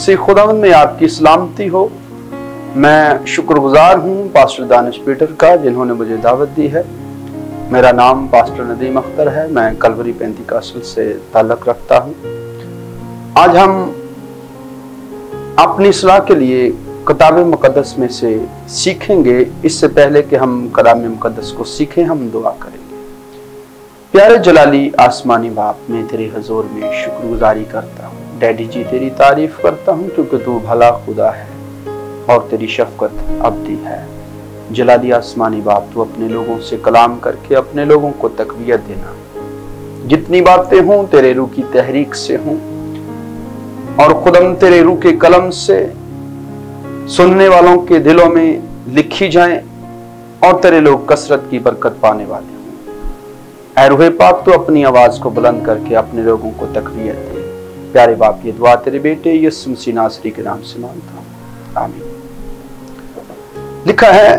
मसीह खुदावंद में आपकी सलामती हो। मैं शुक्रगुजार हूँ पास्टर दानिश पीटर का, जिन्होंने मुझे दावत दी है। मेरा नाम पास्टर नदीम अख्तर है। मैं कलवरी पेंतिकासल से ताल्लुक़ रखता हूँ। आज हम अपनी सलाह के लिए किताब मुक़द्दस में से सीखेंगे। इससे पहले कि हम कलाम मुक़द्दस को सीखें, हम दुआ करेंगे। प्यारे जलाली आसमानी बाप, मैं तेरे हजूर में शुक्रगुजारी करता हूँ। डैडी जी, तेरी तारीफ करता हूँ क्योंकि तू भला खुदा है और तेरी शफकत अबदी है। जलाली आसमानी बाप, तू अपने लोगों से कलाम करके अपने लोगों को तक़वियत देना। जितनी बातें हों तेरे रूह की तहरीक से हों और खुदम तेरे रूह के कलम से सुनने वालों के दिलों में लिखी जाएं और तेरे लोग कसरत की बरकत पाने वाले हों। ऐ रूह पाक, तू अपनी आवाज को बुलंद करके अपने लोगों को तक़वियत दे। प्यारे बाप, ये दुआ तेरे बेटे यीशु मसीह नासरी के नाम से मांगता हूं, आमीन। लिखा है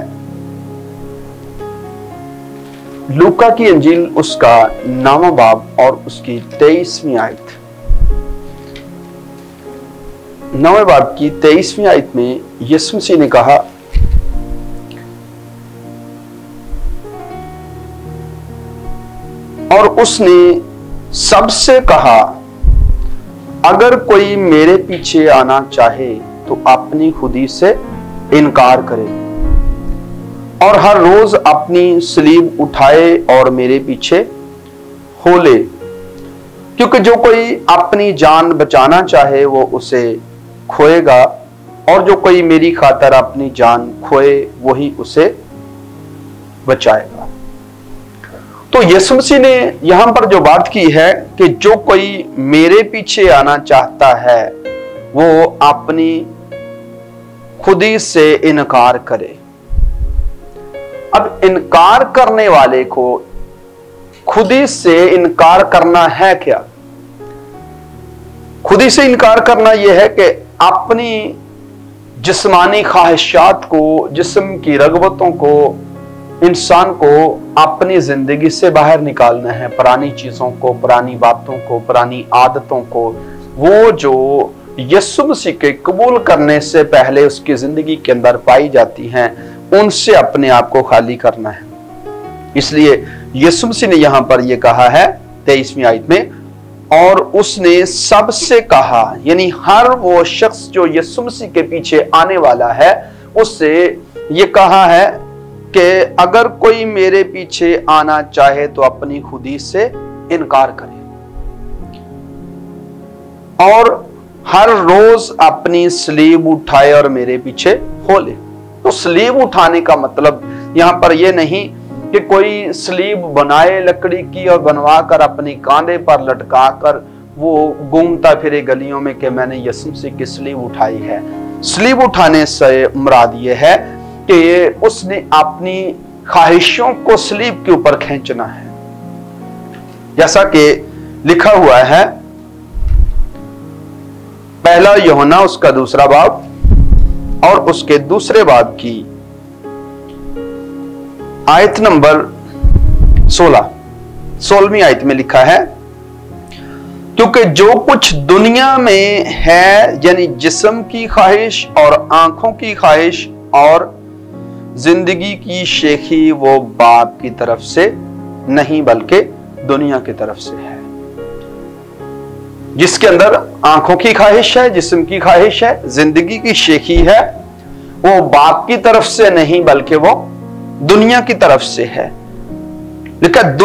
लूका की इंजील उसका 9वां बाब और उसकी 23वीं आयत। 9वें बाब की 23वीं आयत में यीशु मसीह ने कहा, और उसने सबसे कहा, अगर कोई मेरे पीछे आना चाहे तो अपनी खुदी से इनकार करे और हर रोज अपनी सलीब उठाए और मेरे पीछे हो ले। क्योंकि जो कोई अपनी जान बचाना चाहे वो उसे खोएगा, और जो कोई मेरी खातिर अपनी जान खोए वही उसे बचाएगा। तो यीशु मसीह ने यहां पर जो बात की है कि जो कोई मेरे पीछे आना चाहता है वो अपनी खुदी से इनकार करे। अब इनकार करने वाले को खुदी से इनकार करना है क्या? खुदी से इनकार करना यह है कि अपनी जिस्मानी ख्वाहिशात को, जिस्म की रगबतों को, इंसान को अपनी जिंदगी से बाहर निकालना है। पुरानी चीजों को, पुरानी बातों को, पुरानी आदतों को, वो जो यीशु मसीह के कबूल करने से पहले उसकी जिंदगी के अंदर पाई जाती हैं, उनसे अपने आप को खाली करना है। इसलिए यीशु मसीह ने यहां पर यह कहा है 23वीं आयत में, और उसने सबसे कहा, यानी हर वो शख्स जो यीशु मसीह के पीछे आने वाला है उससे ये कहा है कि अगर कोई मेरे पीछे आना चाहे तो अपनी खुदी से इनकार करे और हर रोज अपनी सलीब उठाए और मेरे पीछे हो ले। तो सलीब उठाने का मतलब यहां पर यह नहीं कि कोई सलीब बनाए लकड़ी की और बनवा कर अपने कांधे पर लटका कर वो घूमता फिरे गलियों में कि मैंने यीशु मसीह की सलीब उठाई है। सलीब उठाने से मुराद ये है कि उसने अपनी ख्वाहिशों को सलीब के ऊपर खींचना है। जैसा कि लिखा हुआ है पहला यूहन्ना उसका 2 बाब और उसके 2 बाब की आयत नंबर 16वीं आयत में लिखा है, क्योंकि जो कुछ दुनिया में है, यानी जिस्म की ख्वाहिश और आंखों की ख्वाहिश और जिंदगी की शेखी, वो बाप की तरफ से नहीं बल्कि दुनिया की तरफ से है। जिसके अंदर आंखों की ख्वाहिश है, जिस्म की ख्वाहिश है, जिंदगी की शेखी है, वो बाप की तरफ से नहीं बल्कि वो दुनिया की तरफ से है। लेकिन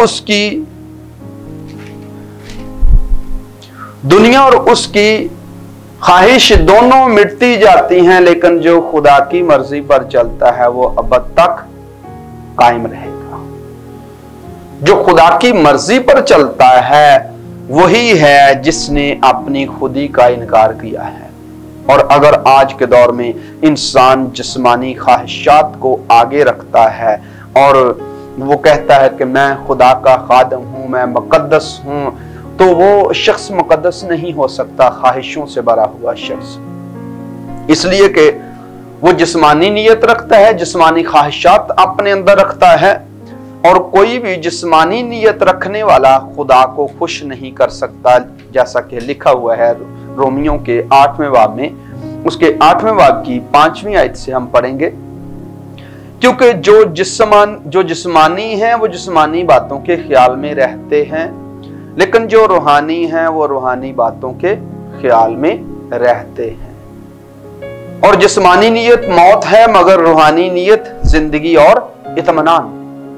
दुनिया और उसकी ख्वाहिश दोनों मिटती जाती हैं, लेकिन जो खुदा की मर्जी पर चलता है वो अब तक कायम रहेगा। जो खुदा की मर्जी पर चलता है वही है जिसने अपनी खुदी का इनकार किया है। और अगर आज के दौर में इंसान जिस्मानी ख्वाहिशात को आगे रखता है और वो कहता है कि मैं खुदा का खादम हूं, मैं मुकद्दस हूं, तो वो शख्स मुकद्दस नहीं हो सकता, ख्वाहिशों से भरा हुआ शख्स। इसलिए कि वो जिस्मानी नीयत रखता है, जिस्मानी ख्वाहिशात अपने अंदर रखता है, और कोई भी जिस्मानी नीयत रखने वाला खुदा को खुश नहीं कर सकता। जैसा कि लिखा हुआ है रोमियों के 8वें बाब में, उसके 8वें बाब की 5वीं आयत से हम पढ़ेंगे। क्योंकि जो जिस्मानी हैं वो जिस्मानी बातों के ख्याल में रहते हैं, लेकिन जो रूहानी हैं वो रूहानी बातों के ख्याल में रहते हैं। और जिस्मानी नियत मौत है, मगर रूहानी नियत जिंदगी और इत्मीनान।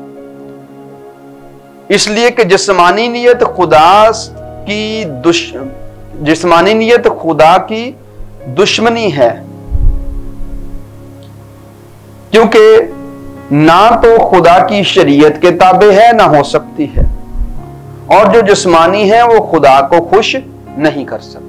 इसलिए कि जिस्मानी नियत खुदा की दुश्मनी है, क्योंकि ना तो खुदा की शरीयत के ताबे है ना हो सकती है, और जो जिस्मानी है वो खुदा को खुश नहीं कर सकते।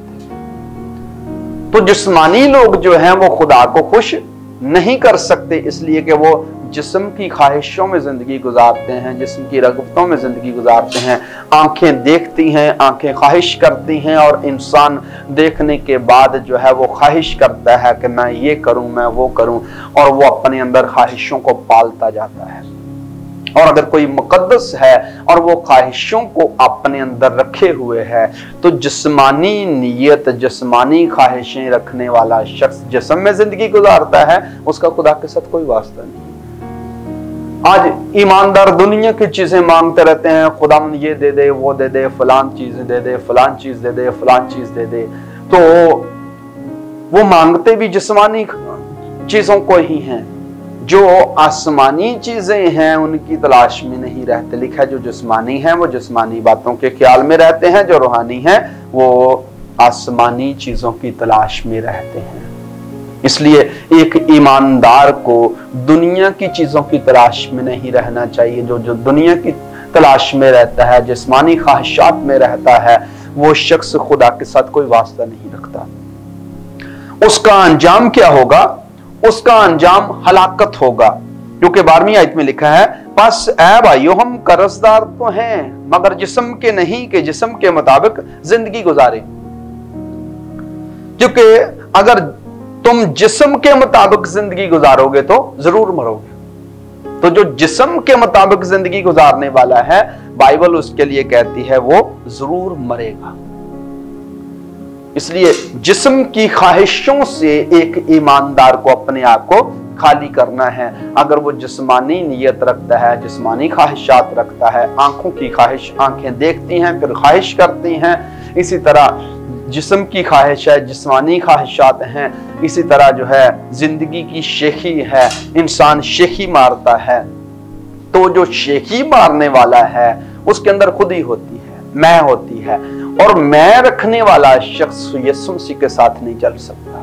तो जिस्मानी लोग जो हैं वो खुदा को खुश नहीं कर सकते, इसलिए कि वो जिस्म की ख्वाहिशों में जिंदगी गुजारते हैं, जिस्म की रग़बतों में जिंदगी गुजारते हैं। आंखें देखती हैं, आंखें ख्वाहिश करती हैं, और इंसान देखने के बाद जो है वो ख्वाहिश करता है कि मैं ये करूं, मैं वो करूं, और वो अपने अंदर ख्वाहिशों को पालता जाता है। और अगर कोई मुकद्दस है और वो ख्वाहिशों को अपने अंदर रखे हुए है, तो जिस्मानी नियत, जिस्मानी ख्वाहिशें रखने वाला शख्स जिस्म में जिंदगी गुजारता है, उसका खुदा के साथ कोई वास्ता नहीं। आज ईमानदार दुनिया की चीजें मांगते रहते हैं, खुदा ये दे दे, वो दे दे, फलान चीजें दे दे, फलान चीज दे दे, फलान चीज दे दे, तो वो मांगते भी जिस्मानी चीजों को ही हैं। जो आसमानी चीजें हैं उनकी तलाश में नहीं रहते। लिखा है जो जिस्मानी हैं वो जिस्मानी बातों के ख्याल में रहते हैं, जो रूहानी हैं वो आसमानी चीजों की तलाश में रहते हैं। इसलिए एक ईमानदार को दुनिया की चीजों की तलाश में नहीं रहना चाहिए। जो दुनिया की तलाश में रहता है, जिस्मानी ख्वाहिशात में रहता है, वो शख्स खुदा के साथ कोई वास्ता नहीं रखता। उसका अंजाम क्या होगा? उसका अंजाम हलाकत होगा, क्योंकि 12वीं आयत में लिखा है, बस ऐ भाइयों हम कर्जदार तो हैं, मगर जिस्म के नहीं कि जिस्म के मुताबिक जिंदगी गुजारे। क्योंकि अगर तुम जिस्म के मुताबिक जिंदगी गुजारोगे तो जरूर मरोगे। तो जो जिस्म के मुताबिक जिंदगी गुजारने वाला है, बाइबल उसके लिए कहती है वो जरूर मरेगा। इसलिए जिस्म की ख्वाहिशों से एक ईमानदार को अपने आप को खाली करना है। अगर वो जिस्मानी नियत रखता है, जिस्मानी ख्वाहिशात रखता है, आंखों की ख्वाहिश, आंखें देखती हैं फिर ख्वाहिश करती हैं, इसी तरह जिस्म की ख्वाहिश है, जिस्मानी ख्वाहिशात हैं, इसी तरह जो है जिंदगी की शेखी है, इंसान शेखी मारता है। तो जो शेखी मारने वाला है उसके अंदर खुद ही होती है, मैं होती है, और मैं रखने वाला शख्स यीशु मसीह के साथ नहीं चल सकता,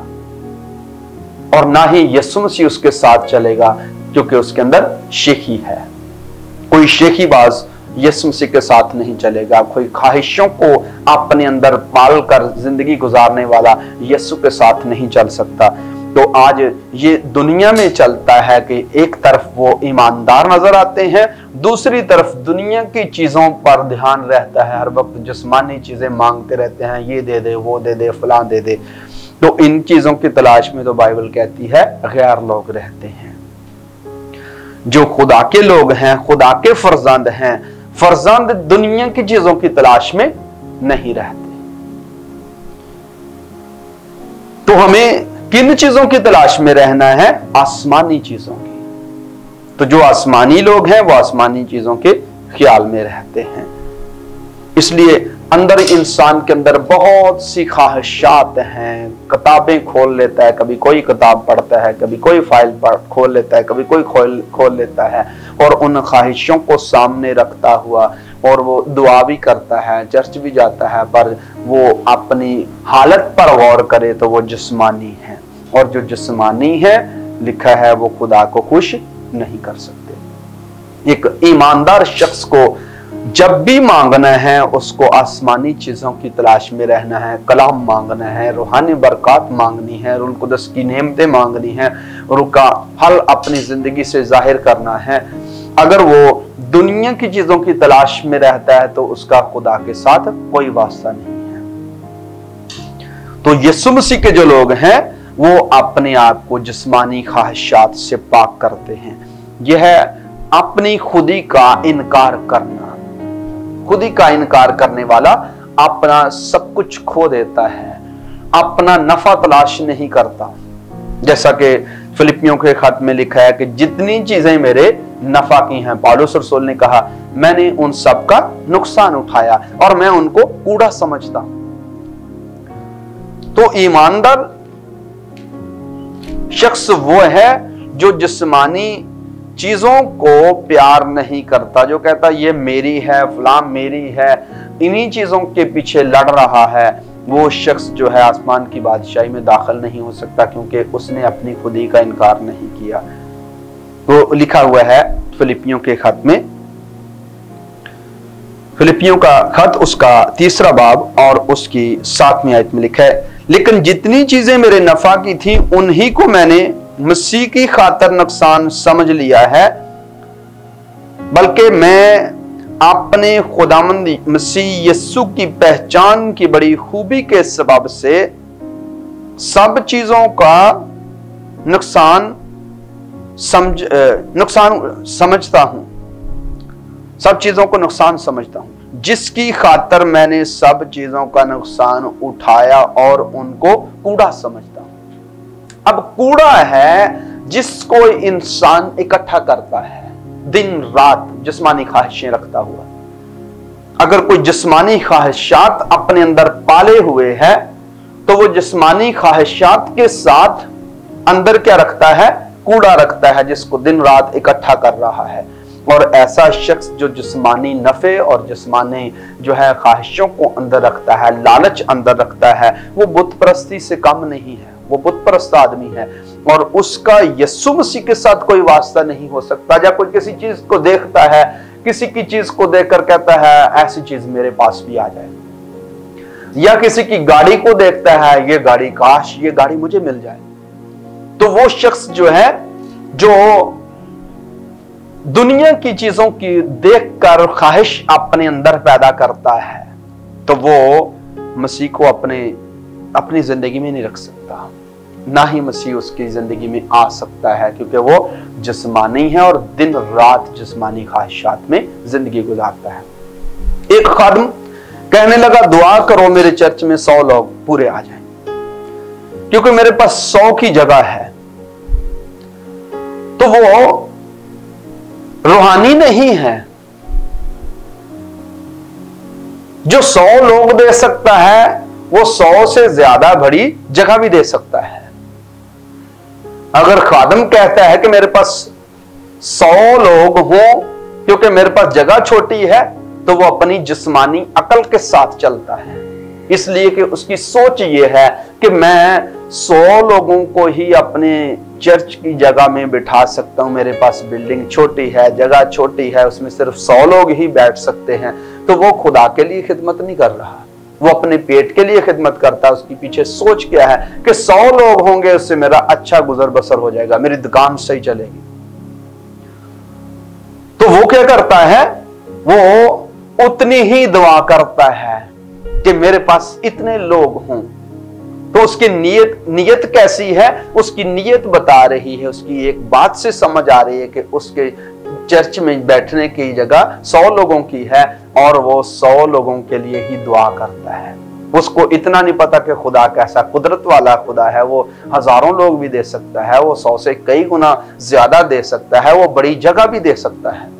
और ना ही यीशु मसीह उसके साथ चलेगा, क्योंकि उसके अंदर शेखी है। कोई शेखी बाज यीशु मसीह के साथ नहीं चलेगा। कोई ख्वाहिशों को अपने अंदर पाल कर जिंदगी गुजारने वाला यीशु के साथ नहीं चल सकता। तो आज ये दुनिया में चलता है कि एक तरफ वो ईमानदार नजर आते हैं, दूसरी तरफ दुनिया की चीजों पर ध्यान रहता है, हर वक्त जिस्मानी चीजें मांगते रहते हैं, ये दे दे, वो दे दे, फलां दे दे। तो इन चीजों की तलाश में तो बाइबल कहती है गैर लोग रहते हैं। जो खुदा के लोग हैं, खुदा के फर्जंद हैं, फर्जंद दुनिया की चीजों की तलाश में नहीं रहते। तो हमें किन चीजों की तलाश में रहना है? आसमानी चीजों की। तो जो आसमानी लोग हैं वो आसमानी चीजों के ख्याल में रहते हैं। इसलिए अंदर इंसान के अंदर बहुत सी ख्वाहिशात हैं। किताबें खोल लेता है, कभी कोई किताब पढ़ता है, कभी कोई फाइल खोल लेता है, कभी कोई खोल लेता है, और उन ख्वाहिशों को सामने रखता हुआ और वो दुआ भी करता है, चर्च भी जाता है, पर वो अपनी हालत पर गौर करे तो वो जिस्मानी है, और जो जिस्मानी है लिखा है वो खुदा को खुश नहीं कर सकते। एक ईमानदार शख्स को जब भी मांगना है उसको आसमानी चीजों की तलाश में रहना है, कलाम मांगना है, रूहानी बरकत मांगनी है, रूह कुदस की नेमतें मांगनी है, और उसका हल अपनी जिंदगी से जाहिर करना है। अगर वो दुनिया की चीजों की तलाश में रहता है तो उसका खुदा के साथ कोई वास्ता नहीं है। तो यीशु मसीह के जो लोग हैं वो अपने आप को जिस्मानी ख्वाहिशात से पाक करते हैं। यह अपनी खुदी का इनकार करना, खुदी का इनकार करने वाला अपना सब कुछ खो देता है, अपना नफा तलाश नहीं करता। जैसा कि फिलिपियों के खत में लिखा है कि जितनी चीजें मेरे नफा की हैं, पौलुस रसूल ने कहा मैंने उन सब का नुकसान उठाया और मैं उनको कूड़ा समझता हूं। तो ईमानदार शख्स वो है जो जिस्मानी चीजों को प्यार नहीं करता, जो कहता ये मेरी है, फलां मेरी है, इन्हीं चीजों के पीछे लड़ रहा है। वो शख्स जो है आसमान की बादशाही में दाखिल नहीं हो सकता, क्योंकि उसने अपनी खुदी का इनकार नहीं किया। तो लिखा हुआ है फिलिपियों के खत में, फिलिपियों का खत उसका 3 बाब और उसकी 7वीं आयत में लिखा है, लेकिन जितनी चीजें मेरे नफा की थी उन्हीं को मैंने मसीह की खातर नुकसान समझ लिया है, बल्कि मैं अपने खुदावंद मसीह यीशु की पहचान की बड़ी खूबी के सबब से सब चीजों का नुकसान समझता हूं, सब चीजों को नुकसान समझता हूं, जिसकी खातर मैंने सब चीजों का नुकसान उठाया और उनको कूड़ा समझता हूं। अब कूड़ा है जिसको इंसान इकट्ठा करता है दिन रात जिस्मानी ख्वाहिशें रखता हुआ। अगर कोई जिस्मानी ख्वाहिशात अपने अंदर पाले हुए है तो वो जिस्मानी ख्वाहिशात के साथ अंदर क्या रखता है? कूड़ा रखता है, जिसको दिन रात इकट्ठा कर रहा है। और ऐसा शख्स जो जिस्मानी नफे और जिस्मानी जो है ख्वाहिशों को अंदर रखता है, लालच अंदर रखता है, वो बुत परस्ती से कम नहीं है, वो बुत परस्त आदमी है और उसका यीशु मसीह के साथ कोई वास्ता नहीं हो सकता। जब कोई किसी चीज को देखता है, किसी की चीज को देखकर कहता है ऐसी चीज मेरे पास भी आ जाए, या किसी की गाड़ी को देखता है ये गाड़ी, काश ये गाड़ी मुझे मिल जाए, तो वो शख्स जो है जो दुनिया की चीजों की देखकर ख्वाहिश अपने अंदर पैदा करता है, तो वो मसीह को अपनी जिंदगी में नहीं रख सकता, ना ही मसीह उसकी जिंदगी में आ सकता है, क्योंकि वो जिस्मानी है और दिन रात जिस्मानी ख्वाहिशात में जिंदगी गुजारता है। एक खादिम कहने लगा दुआ करो मेरे चर्च में 100 लोग पूरे आ जाएं, क्योंकि मेरे पास 100 की जगह है। तो वो रूहानी नहीं है जो 100 लोग दे सकता है, वो 100 से ज्यादा बड़ी जगह भी दे सकता है। अगर खादिम कहता है कि मेरे पास 100 लोग हों क्योंकि मेरे पास जगह छोटी है, तो वो अपनी जिस्मानी अकल के साथ चलता है, इसलिए कि उसकी सोच ये है कि मैं 100 लोगों को ही अपने चर्च की जगह में बिठा सकता हूं, मेरे पास बिल्डिंग छोटी है, जगह छोटी है, उसमें सिर्फ 100 लोग ही बैठ सकते हैं। तो वो खुदा के लिए खिदमत नहीं कर रहा, वो अपने पेट के लिए खिदमत करता है। उसकी पीछे सोच क्या है कि 100 लोग होंगे उससे मेरा अच्छा गुजर बसर हो जाएगा, मेरी दुकान सही चलेगी। तो वो क्या करता है, वो उतनी ही दुआ करता है कि मेरे पास इतने लोग हों। तो उसकी नीयत कैसी है? उसकी नीयत बता रही है, उसकी एक बात से समझ आ रही है कि उसके चर्च में बैठने की जगह 100 लोगों की है और वो 100 लोगों के लिए ही दुआ करता है। उसको इतना नहीं पता कि खुदा कैसा कुदरत वाला खुदा है, वो हजारों लोग भी दे सकता है, वो 100 से कई गुना ज्यादा दे सकता है, वो बड़ी जगह भी दे सकता है।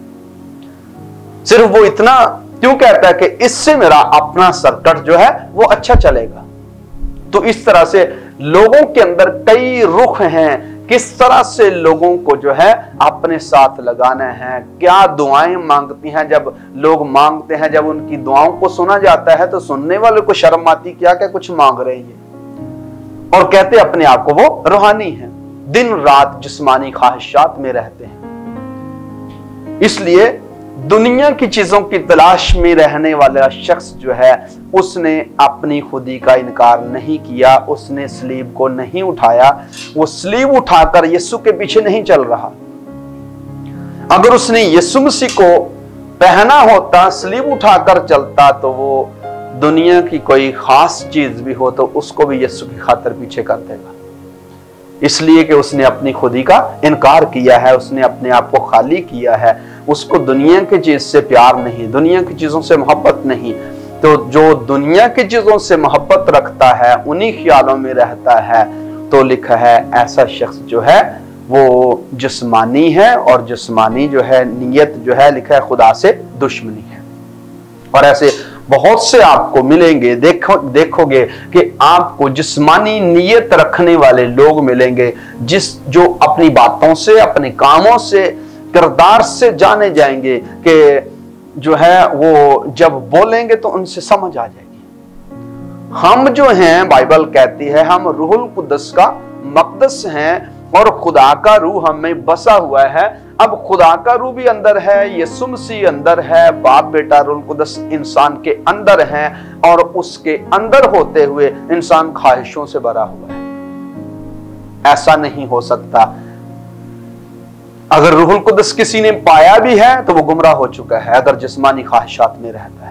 सिर्फ वो इतना क्यों कहता है कि इससे मेरा अपना सर्कट जो है वो अच्छा चलेगा। तो इस तरह से लोगों के अंदर कई रुख हैं, किस तरह से लोगों को जो है अपने साथ लगाना है, क्या दुआएं मांगती हैं। जब लोग मांगते हैं, जब उनकी दुआओं को सुना जाता है तो सुनने वाले को शर्म आती, क्या क्या कुछ मांग रहे हैं, और कहते अपने आप को वो रूहानी हैं, दिन रात जिस्मानी ख्वाहिशात में रहते हैं। इसलिए दुनिया की चीजों की तलाश में रहने वाला शख्स जो है उसने अपनी खुदी का इनकार नहीं किया, उसने सलीब को नहीं उठाया, वो सलीब उठाकर यीशु के पीछे नहीं चल रहा। अगर उसने यीशु मसीह को पहना होता, सलीब उठाकर चलता, तो वो दुनिया की कोई खास चीज भी हो तो उसको भी यीशु की खातिर पीछे कर देगा, इसलिए कि उसने अपनी खुदी का इनकार किया है, उसने अपने आप को खाली किया है। उसको दुनिया की चीज से प्यार नहीं, दुनिया की चीजों से मोहब्बत नहीं, तो जो दुनिया की चीजों से मोहब्बत रखता है, उन्हीं ख्यालों में रहता है, तो लिखा है ऐसा शख्स जो है वो जिस्मानी है, और जिस्मानी जो है नीयत जो है लिखा है खुदा से दुश्मनी है। और ऐसे बहुत से आपको मिलेंगे, देखोगे कि आपको जिस्मानी नीयत रखने वाले लोग मिलेंगे, जो अपनी बातों से, अपने कामों से, किरदार से जाने जाएंगे कि जो है वो जब बोलेंगे तो उनसे समझ आ जाएगी। हम जो हैं, बाइबल कहती है हम रूहुल कुद्दस का मक़दस हैं, और खुदा का रूह हम में बसा हुआ है। अब खुदा का रूह भी अंदर है, यीशु मसीह अंदर है, बाप बेटा रूहुल कुद्दस इंसान के अंदर है, और उसके अंदर होते हुए इंसान ख्वाहिशों से भरा हुआ है। ऐसा नहीं हो सकता। अगर रूहुल कुद्दस किसी ने पाया भी है तो वो गुमराह हो चुका है, अगर जिस्मानी ख्वाहिशात में रहता है।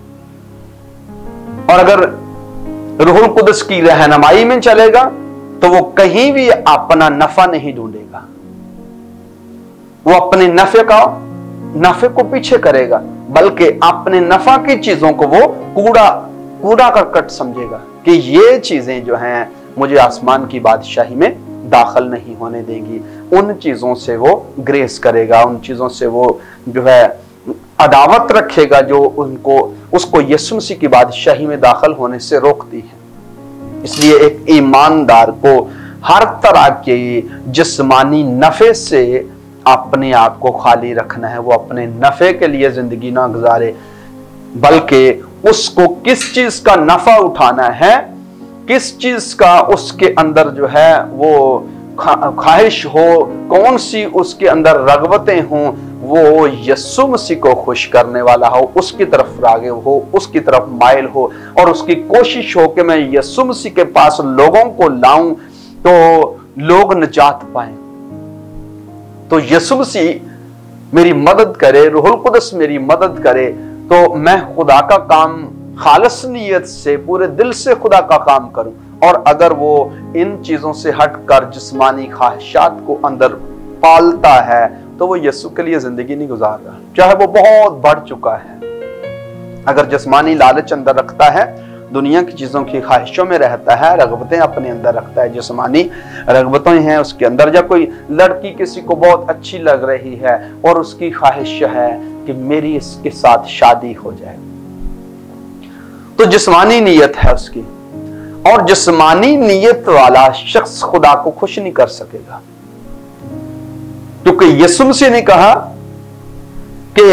और अगर रूहुल कुद्दस की रहनुमाई में चलेगा तो वो कहीं भी अपना नफा नहीं ढूंढेगा, वो अपने नफे को पीछे करेगा, बल्कि अपने नफा की चीजों को वो कूड़ा करकट समझेगा कि ये चीजें जो हैं मुझे आसमान की बादशाही में दाखिल नहीं होने देंगी। उन चीजों से वो ग्रेस करेगा, उन चीजों से वो जो है अदावत रखेगा जो उसको यीशु मसीह की बादशाही में दाखिल होने से रोकती है। इसलिए एक ईमानदार को हर तरह के जिस्मानी नफे से अपने आप को खाली रखना है। वो अपने नफे के लिए जिंदगी ना गुजारे, बल्कि उसको किस चीज का नफा उठाना है, किस चीज का उसके अंदर जो है वो ख्वाहिश हो, कौन सी उसके अंदर रगबतें हों, वो यीशु मसीह को खुश करने वाला हो, उसकी तरफ राग़िब हो, उसकी तरफ माइल हो, और उसकी कोशिश हो कि मैं यीशु मसीह के पास लोगों को लाऊं तो लोग निजात पाएं। तो यीशु मसीह मेरी मदद करे, रूहुल कुद्दस मेरी मदद करे, तो मैं खुदा का काम खालिस नीयत से पूरे दिल से खुदा का काम करूं। और अगर वो इन चीजों से हटकर जिस्मानी ख्वाहिशात को अंदर पालता है तो वो यीशु के लिए जिंदगी नहीं गुजार रहा, चाहे वो बहुत बढ़ चुका है। अगर जिस्मानी लालच अंदर रखता है, दुनिया की चीजों की ख्वाहिशों में रहता है, रगबतें अपने अंदर रखता है, जिस्मानी रगबतें हैं उसके अंदर, जब कोई लड़की किसी को बहुत अच्छी लग रही है और उसकी ख्वाहिश है कि मेरी इसके साथ शादी हो जाए, तो जिस्मानी नीयत है उसकी, और जिस्मानी नीयत वाला शख्स खुदा को खुश नहीं कर सकेगा। क्योंकि यीशु मसीह ने कहा कि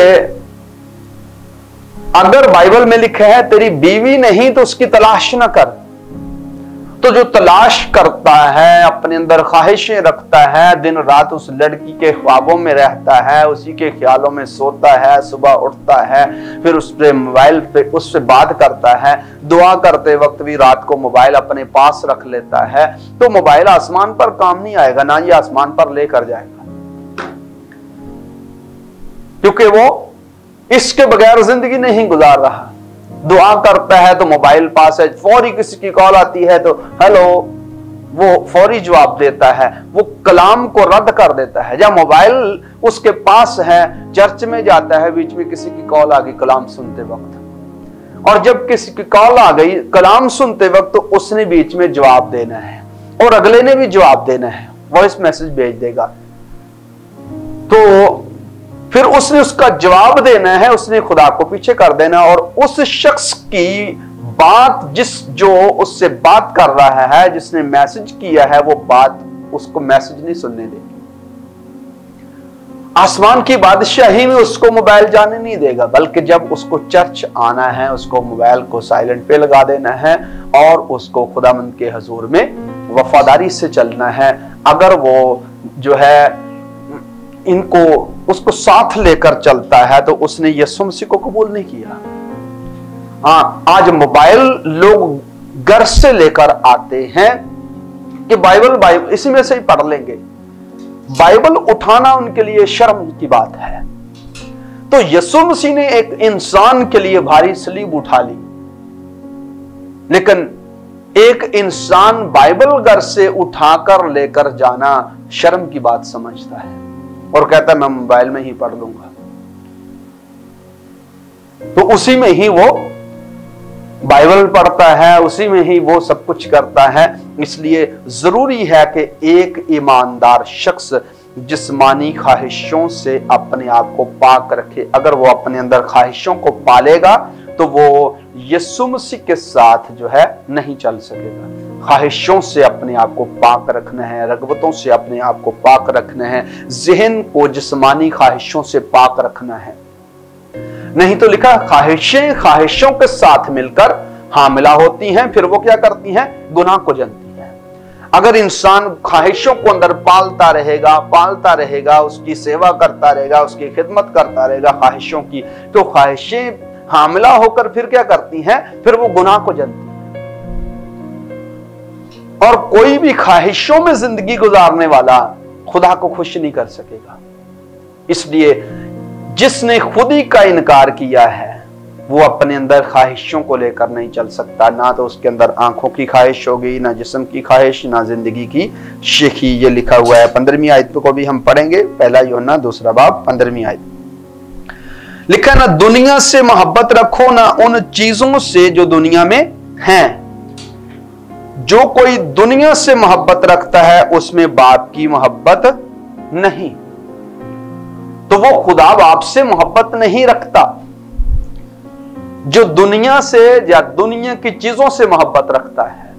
अगर बाइबल में लिखा है तेरी बीवी नहीं तो उसकी तलाश न कर, तो जो तलाश करता है, अपने अंदर ख्वाहिशें रखता है, दिन रात उस लड़की के ख्वाबों में रहता है, उसी के ख्यालों में सोता है, सुबह उठता है, फिर उस पे मोबाइल पे उससे बात करता है, दुआ करते वक्त भी रात को मोबाइल अपने पास रख लेता है, तो मोबाइल आसमान पर काम नहीं आएगा, ना ये आसमान पर लेकर जाएगा, क्योंकि वो इसके बगैर जिंदगी नहीं गुजार रहा। दुआ करता है तो मोबाइल पास है, फौरी किसी की कॉल आती है तो हेलो, वो फौरी जवाब देता है, वो कलाम को रद्द कर देता है। जब मोबाइल उसके पास है, चर्च में जाता है, बीच में किसी की कॉल आ गई कलाम सुनते वक्त, और जब किसी की कॉल आ गई कलाम सुनते वक्त तो उसने बीच में जवाब देना है और अगले ने भी जवाब देना है, वॉइस मैसेज भेज देगा, तो फिर उसने उसका जवाब देना है, उसने खुदा को पीछे कर देना, और उस शख्स की बात जो उससे बात कर रहा है, जिसने मैसेज किया है, वो बात उसको मैसेज नहीं सुनने देगी। आसमान की बादशाही में उसको मोबाइल जाने नहीं देगा, बल्कि जब उसको चर्च आना है उसको मोबाइल को साइलेंट पे लगा देना है और उसको खुदावंद के हजूर में वफादारी से चलना है। अगर वो जो है इनको उसको साथ लेकर चलता है तो उसने यीशु मसीह को कबूल नहीं किया। हाँ, आज मोबाइल लोग घर से लेकर आते हैं कि बाइबल इसी में से ही पढ़ लेंगे। बाइबल उठाना उनके लिए शर्म की बात है। तो यीशु मसीह ने एक इंसान के लिए भारी सलीब उठा ली, लेकिन एक इंसान बाइबल घर से उठाकर लेकर जाना शर्म की बात समझता है और कहता है मैं मोबाइल में ही पढ़ लूंगा। तो उसी में ही वो बाइबल पढ़ता है, उसी में ही वो सब कुछ करता है। इसलिए जरूरी है कि एक ईमानदार शख्स जिस्मानी ख्वाहिशों से अपने आप को पाक रखे। अगर वो अपने अंदर ख्वाहिशों को पालेगा तो वो यीशु मसीह के साथ जो है नहीं चल सकेगा। ख्वाहिशों से अपने आप को पाक रखना है, रगबतों से अपने आप को पाक रखना है, ज़हन को जिस्मानी ख्वाहिशों से पाक रखना है। नहीं तो लिखा ख्वाहिशें ख्वाहिशों के साथ मिलकर हामिला होती हैं, फिर वो क्या करती हैं? गुनाह को जनती हैं। अगर इंसान ख्वाहिशों को अंदर पालता रहेगा, उसकी सेवा करता रहेगा, उसकी खिदमत करता रहेगा ख्वाहिशों की, तो ख्वाहिशें हामिला होकर फिर क्या करती हैं? फिर वो गुनाह को जनती हैं। और कोई भी ख्वाहिशों में जिंदगी गुजारने वाला खुदा को खुश नहीं कर सकेगा। इसलिए जिसने खुद ही का इनकार किया है वो अपने अंदर ख्वाहिशों को लेकर नहीं चल सकता। ना तो उसके अंदर आंखों की ख्वाहिश होगी, ना जिस्म की ख्वाहिश, ना जिंदगी की शेखी। ये लिखा हुआ है 15वीं आयत को भी हम पढ़ेंगे, पहला यूहन्ना 2 बाब 15वीं आयत। लिखा ना दुनिया से मोहब्बत रखो, ना उन चीजों से जो दुनिया में हैं। जो कोई दुनिया से मोहब्बत रखता है उसमें बाप की मोहब्बत नहीं, तो वो खुदा बाप से मोहब्बत नहीं रखता। जो दुनिया से या दुनिया की चीजों से मोहब्बत रखता है,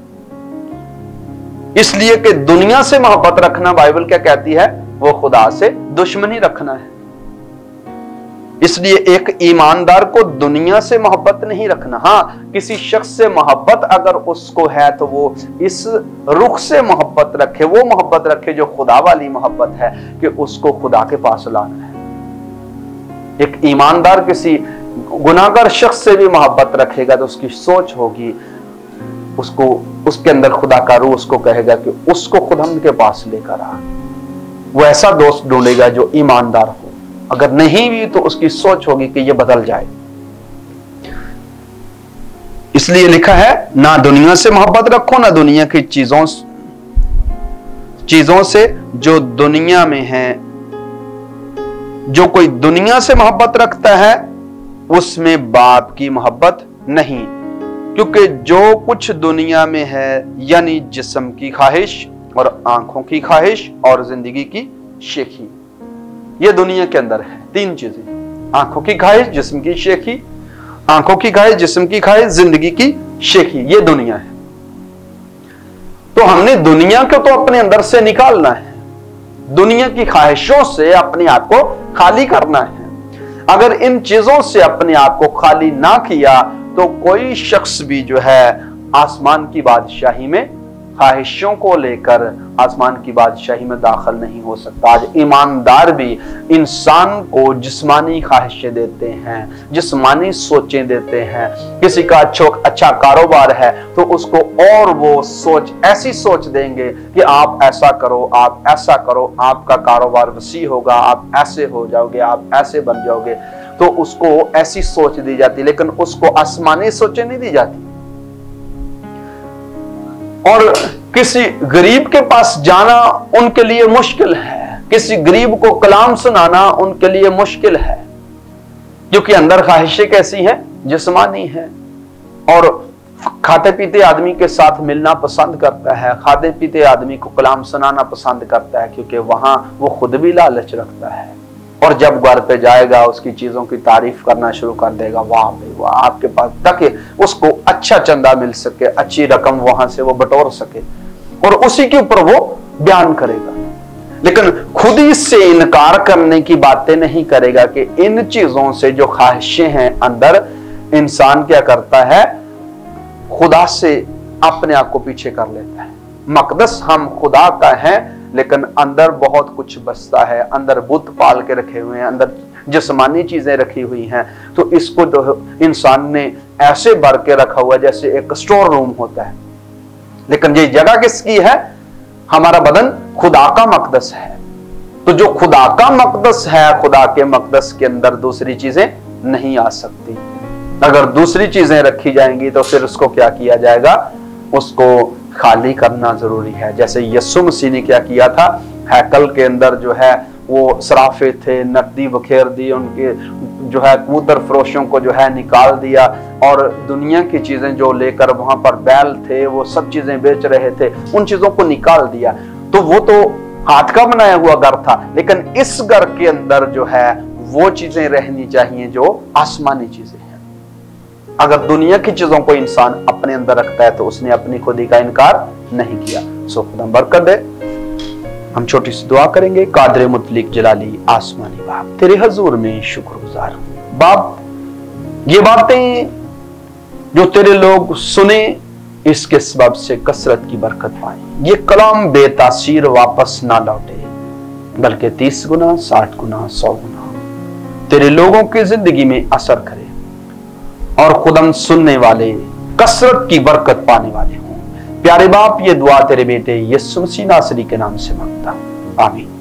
इसलिए कि दुनिया से मोहब्बत रखना बाइबल क्या कहती है? वो खुदा से दुश्मनी रखना है। इसलिए एक ईमानदार को दुनिया से मोहब्बत नहीं रखना। हाँ, किसी शख्स से मोहब्बत अगर उसको है तो वो इस रुख से मोहब्बत रखे, वो मोहब्बत रखे जो खुदा वाली मोहब्बत है, कि उसको खुदा के पास लाना है। एक ईमानदार किसी गुनाहगार शख्स से भी मोहब्बत रखेगा तो उसकी सोच होगी, उसको उसके अंदर खुदा का रूह उसको कहेगा कि उसको खुदा के पास लेकर आ। वो ऐसा दोस्त ढूंढेगा जो ईमानदार हो। अगर नहीं भी तो उसकी सोच होगी कि ये बदल जाए। इसलिए लिखा है ना दुनिया से मोहब्बत रखो, ना दुनिया की चीजों से जो दुनिया में है। जो कोई दुनिया से मोहब्बत रखता है उसमें बाप की मोहब्बत नहीं, क्योंकि जो कुछ दुनिया में है, यानी जिस्म की ख्वाहिश और आंखों की ख्वाहिश और जिंदगी की शेखी, ये दुनिया के अंदर है। 3 चीजें, आंखों की ख्वाहिश, जिस्म की शेखी, आंखों की ख्वाहिश, जिस्म की ख्वाहिश, जिंदगी की शेखी, ये दुनिया है। तो हमने दुनिया को तो अपने अंदर से निकालना है, दुनिया की ख्वाहिशों से अपने आप को खाली करना है। अगर इन चीजों से अपने आप को खाली ना किया तो कोई शख्स भी जो है आसमान की बादशाही में ख्वाहिशों को लेकर आसमान की बादशाही में दाखिल नहीं हो सकता। आज ईमानदार भी इंसान को जिस्मानी ख्वाहिशें देते हैं, जिस्मानी सोचें देते हैं। किसी का अच्छा कारोबार है तो उसको और वो सोच, ऐसी सोच देंगे कि आप ऐसा करो, आप ऐसा करो, आपका कारोबार वसी होगा, आप ऐसे हो जाओगे, आप ऐसे बन जाओगे। तो उसको ऐसी सोच दी जाती, लेकिन उसको आसमानी सोचें नहीं दी जाती। और किसी गरीब के पास जाना उनके लिए मुश्किल है, किसी गरीब को कलाम सुनाना उनके लिए मुश्किल है, क्योंकि अंदर ख्वाहिशें कैसी हैं? जिस्मानी है। और खाते पीते आदमी के साथ मिलना पसंद करता है, खाते पीते आदमी को कलाम सुनाना पसंद करता है, क्योंकि वहां वो खुद भी लालच रखता है। और जब घर पे जाएगा उसकी चीजों की तारीफ करना शुरू कर देगा, वाह भाई वाह, आपके पास, ताकि उसको अच्छा चंदा मिल सके, अच्छी रकम वहां से वो बटोर सके, और उसी के ऊपर वो बयान करेगा। लेकिन खुद ही से इनकार करने की बातें नहीं करेगा कि इन चीजों से जो ख्वाहिशें हैं अंदर, इंसान क्या करता है? खुदा से अपने आप को पीछे कर लेता है। मकदस हम खुदा का है, लेकिन अंदर बहुत कुछ बसता है, अंदर बुत पाल के रखे हुए हैं, अंदर जिस्मानी चीजें रखी हुई हैं। तो इसको जो इंसान ने ऐसे भर के रखा हुआ जैसे एक स्टोर रूम होता है। लेकिन ये जगह किसकी है? हमारा बदन खुदा का मकदस है। तो जो खुदा का मकदस है, खुदा के मकदस के अंदर दूसरी चीजें नहीं आ सकती। अगर दूसरी चीजें रखी जाएंगी तो फिर उसको क्या किया जाएगा? उसको खाली करना जरूरी है। जैसे यीशु मसीह ने क्या किया था, हैकल के अंदर जो है वो सराफे थे, नकदी बखेर दी, उनके जो है कबूतर फरोशों को जो है निकाल दिया, और दुनिया की चीजें जो लेकर वहां पर बैल थे वो सब चीजें बेच रहे थे, उन चीजों को निकाल दिया। तो वो तो हाथ का बनाया हुआ घर था, लेकिन इस घर के अंदर जो है वो चीजें रहनी चाहिए जो आसमानी चीजें हैं। अगर दुनिया की चीजों को इंसान अपने अंदर रखता है तो उसने अपनी खुदी का इनकार नहीं किया। सो खुदा बरकत दे। हम छोटी सी दुआ करेंगे। कादर मुतलिक जलाली आसमानी बाप, तेरे हजूर में शुक्रगुजार हूं बाप, ये बातें जो तेरे लोग सुने इसके सबब से कसरत की बरकत पाए, ये कलाम बेतासीर वापस ना लौटे, बल्कि 30 गुना, 60 गुना, 100 गुना तेरे लोगों की जिंदगी में असर करे, और खुदम सुनने वाले कसरत की बरकत पाने वाले हों। प्यारे बाप, ये दुआ तेरे बेटे यीशु मसीह नासरी के नाम से मांगता, आमीन।